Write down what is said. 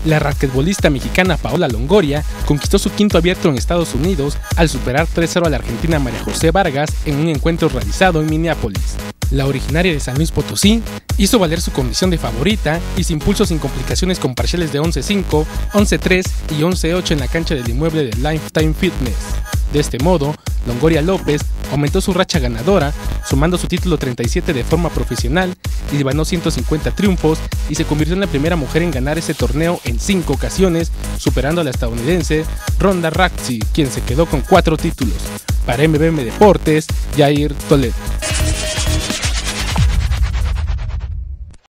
La raquetbolista mexicana Paola Longoria conquistó su quinto abierto en Estados Unidos al superar 3-0 a la argentina María José Vargas en un encuentro realizado en Minneapolis. La originaria de San Luis Potosí hizo valer su condición de favorita y se impuso sin complicaciones con parciales de 11-5, 11-3 y 11-8 en la cancha del inmueble de Lifetime Fitness. De este modo, Longoria López aumentó su racha ganadora, sumando su título 37 de forma profesional y ganó 150 triunfos y se convirtió en la primera mujer en ganar este torneo en 5 ocasiones, superando a la estadounidense Ronda Rousey, quien se quedó con 4 títulos. Para MBM Deportes, Jair Toledo.